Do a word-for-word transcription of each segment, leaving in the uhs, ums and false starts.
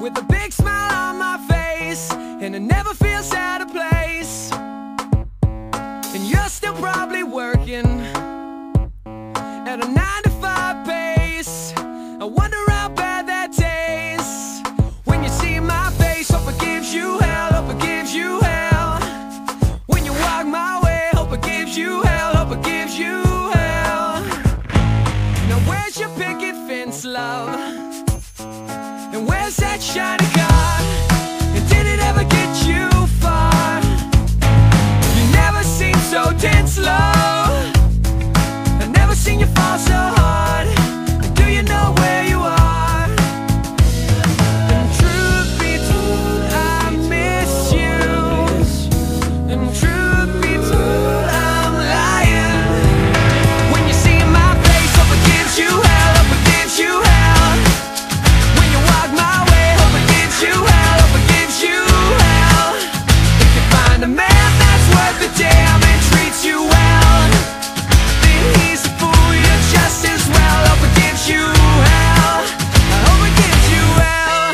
with a big smile on my face, and it never feels out of place. And you're still probably working at a nine to five pace. I wonder how bad that tastes when you see my face. Hope it gives you hell, hope it gives you hell. When you walk my way, hope it gives you hell, hope it gives you hell. Now where's your picket fence, love? And where's that shiny car? And did it ever get you far? You never seem so tense, love. I've never seen you fall so hard. Do you know where you are? And truth be told, I miss you. And truth be told, I'm lying. When you see my face, hope it gives you hell, hope it gives you hell. When you walk my way, hope it gives you hell, hope it gives you hell. If you find a man that's worth the damn and treats you well, then he's a fool, you're just as well. Hope it gives you hell, I hope it gives you hell.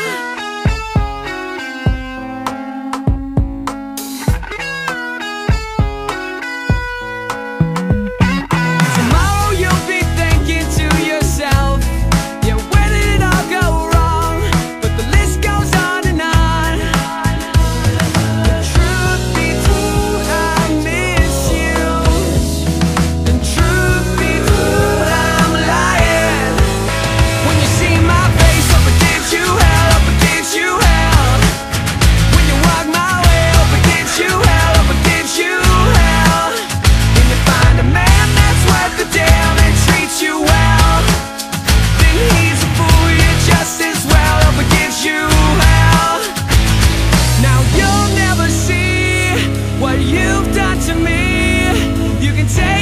Tomorrow you'll be thinking to yourself, yeah, where did it all go wrong? But the list goes on and on. The truth be told, I miss you. And truth be told, I'm lying. When you see my face, hope it gives you hell, hope it gives you hell. When you walk my way, hope it gives you hell, hope it gives you hell. When you find a man that's worth the damn and treats you well, then he's a fool, you're just as well. Hope it gives you hell. Now you'll never see what you've done to me. You can take